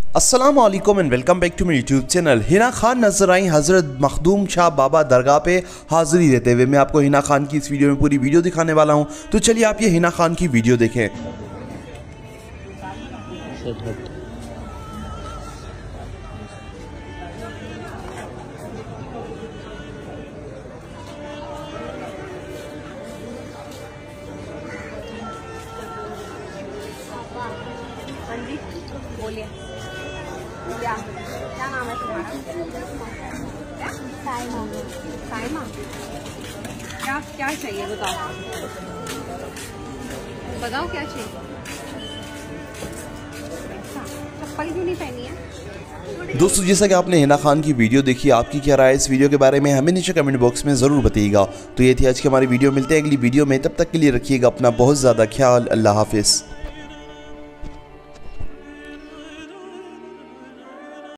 अस्सलाम वालेकुम and welcome back to my YouTube channel. Hina Khan नजर आई हज़रत मखदूम शाह बाबा दरगाह पे हाज़िरी देते हुए। मैं आपको हिना खान की इस वीडियो में पूरी वीडियो दिखाने वाला हूं, तो चलिए आप ये हिना खान की वीडियो देखें। हाँ जी, बोलिए क्या नाम है तुम्हारा? क्या साइमा? साइमा, क्या चाहिए बताओ, बताओ क्या चाहिए। चप्पल क्यों नहीं पहनी है? दोस्तों, जैसा कि आपने हिना खान की वीडियो देखी, आपकी क्या राय है इस वीडियो के बारे में हमें नीचे कमेंट बॉक्स में ज़रूर बताइएगा। तो ये थी आज की हमारी वीडियो, मिलते हैं अगली वीडियो में, तब तक के लिए रखिएगा अपना बहुत ज़्यादा ख्याल। अल्लाह हाफिज़।